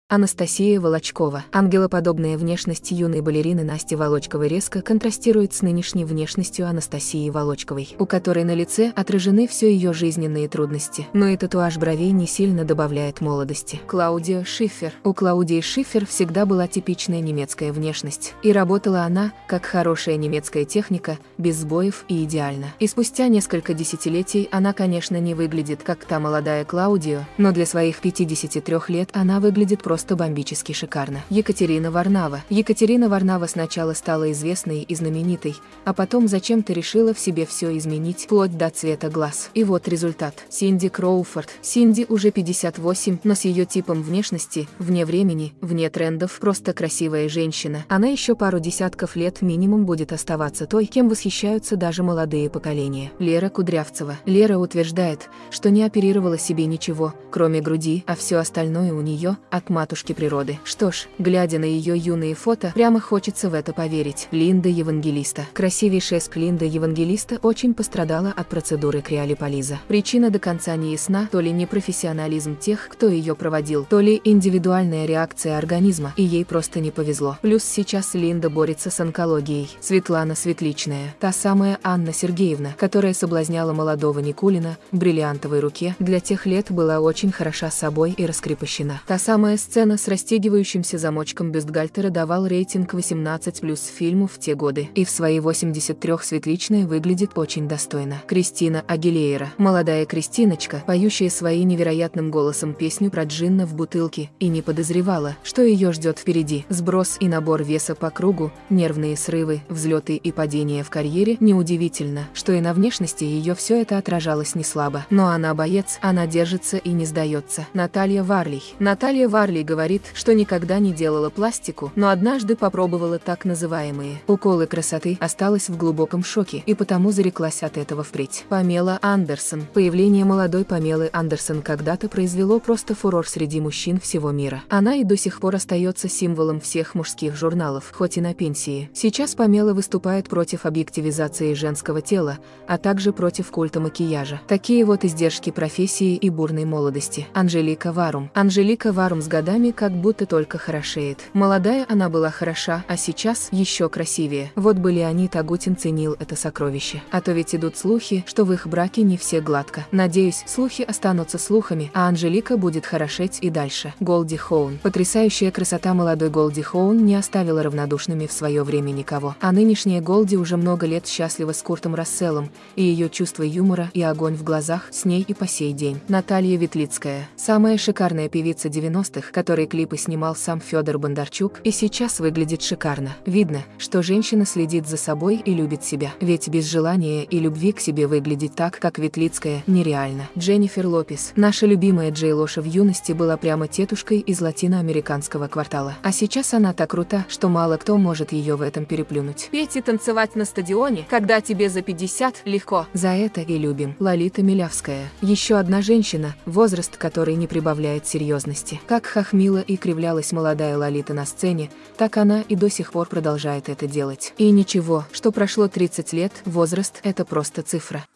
Анастасия Волочкова. Ангелоподобная внешность юной балерины Насти Волочковой резко контрастирует с нынешней внешностью Анастасии Волочковой, у которой на лице отражены все ее жизненные трудности. Но и татуаж бровей не сильно добавляет молодости. Клаудия Шиффер. У Клаудии Шиффер всегда была типичная немецкая внешность. И работала она, как хорошая немецкая техника, без сбоев и идеально. И спустя несколько десятилетий она, конечно, не выглядит как та молодая Клаудио, но для своих 53 лет она выглядит просто бомбически шикарно. Екатерина Варнава. Екатерина Варнава сначала стала известной и знаменитой, а потом зачем-то решила в себе все изменить, вплоть до цвета глаз. И вот результат. Синди Кроуфорд. Синди уже 58, но с ее типом внешности, вне времени, вне трендов, просто красивая женщина. Она еще пару десятков лет минимум будет оставаться той, кем восхищаются даже молодые поколения. Лера Кудрявцева. Лера утверждает, что не оперировала себе ничего, кроме груди, а все остальное у нее от матушки природы. Что ж, глядя на ее юные фото, прямо хочется в это поверить. Линда Евангелиста. Красивейшая Линда Евангелиста очень пострадала от процедуры криолиполиза. Причина до конца не ясна, то ли непрофессионализм тех, кто ее проводил, то ли индивидуальная реакция организма, и ей просто не повезло. Плюс сейчас Линда борется с онкологией. Светлана Светличная. Та самая Анна Сергеевна, которая соблазняла молодого Никулина в бриллиантовой руке, для тех лет была очень хороша собой и раскрепощена. Та самая сцена с расстегивающимся замочком бюстгальтера давал рейтинг 18+ фильму в те годы. И в свои 83 Светличная выглядит очень достойно. Кристина Агилейра. Молодая Кристиночка, поющая своим невероятным голосом песню про джинна в бутылке, и не подозревала, что ее ждет впереди. Сброс и набор веса по кругу, нервные срывы, взлеты и падения в карьере. Неудивительно, что и на внешности ее все это отражалось не слабо. Но она боец, она держится и не сдается. Наталья Варлей. Наталья Варлей говорит, что никогда не делала пластику, но однажды попробовала так называемые уколы красоты, осталась в глубоком шоке и потому зареклась от этого впредь. Памела Андерсон. Появление молодой Памелы Андерсон когда-то произвело просто фурор среди мужчин всего мира. Она и до сих пор остается символом всех мужских журналов, хоть и на пенсии. Сейчас Памела выступает против объективизации женского тела, а также против культа макияжа. Такие вот издержки профессии и бурной молодости. Анжелика Варум. Анжелика Варум с годами как будто только хорошеет. Молодая она была хороша, а сейчас еще красивее. Вот бы Леонид Агутин ценил это сокровище. А то ведь идут слухи, что в их браке не все гладко. Надеюсь, слухи останутся слухами, а Анжелика будет хорошеть и дальше. Голди Хоун. Потрясающая красота молодой Голди Хоун не оставила равнодушными в свое время никого. А нынешняя Голди уже много лет счастлива с Куртом Расселом, и ее чувство юмора и огонь в глазах с ней и по сей день. Наталья Ветлицкая. Самая шикарная певица 90-х, которой клипы снимал сам Федор Бондарчук, и сейчас выглядит шикарно. Видно, что женщина следит за собой и любит себя. Ведь без желания и любви к себе выглядеть так, как Ветлицкая, нереально. Дженнифер Лопес. Наша любимая Джей Лоша в юности была прямо тетушкой из латиноамериканского квартала. А сейчас она так крута, что мало кто может ее в этом переплюнуть. Петь и танцевать на стадионе, когда тебе за 50, легко. За это и любим. Лолита Милявская. Еще одна женщина, возраст которой не прибавляет серьезности. Как хохмила и кривлялась молодая Лолита на сцене, так она и до сих пор продолжает это делать. И ничего, что прошло 30 лет, возраст – это просто цифра.